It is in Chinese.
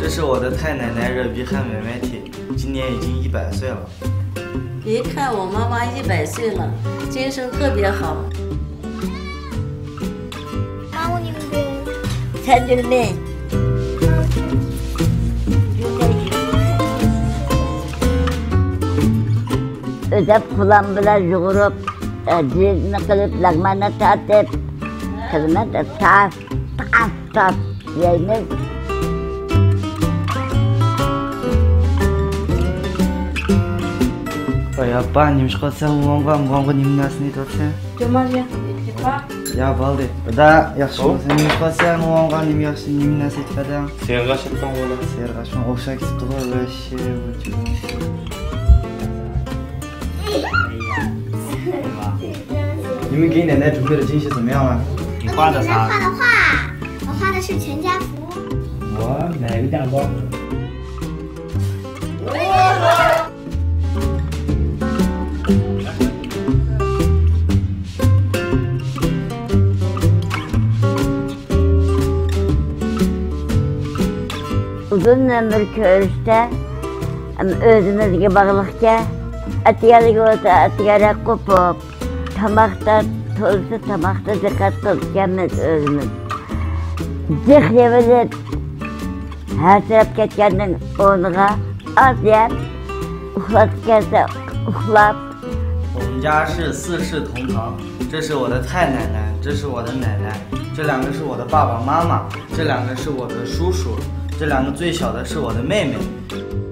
这是我的太奶奶热比汉美美体，今年已经100岁了。 一看我妈妈100岁了，精神特别好。 찬줄리 ödep kulağım bile yuğurup cilini kılıp lagmanı tatıp kızımı taf yayınız. 哎呀，爸，你们说在我摸你们那是那多钱？ 就嘛去，一块。 Ya balde. Da yaxshi. Sen qolsang o'ng'onim yaxshi, nimani setkada. Serg'a chiqqan bo'la. Serg'a shuni o'xshab ketdi qo'y вообще.你们给奶奶准备的惊喜怎么样了？ 你画的啥？ 我画的是全家福。 我买个蛋糕。 Uzun ömür körüşte, özümüzge bağlıqca, atiyalik olsa atiyara kopup, tamakta tolsa tamakta dikkat kılacağımız özümüz. Cık yevilip, her taraf ketkendin onuğa az yap, uxlatıp gelse uxlap. 我们家是4世同堂，这是我的太奶奶，这是我的奶奶，这2个是我的爸爸妈妈，这2个是我的叔叔，这2个最小的是我的妹妹。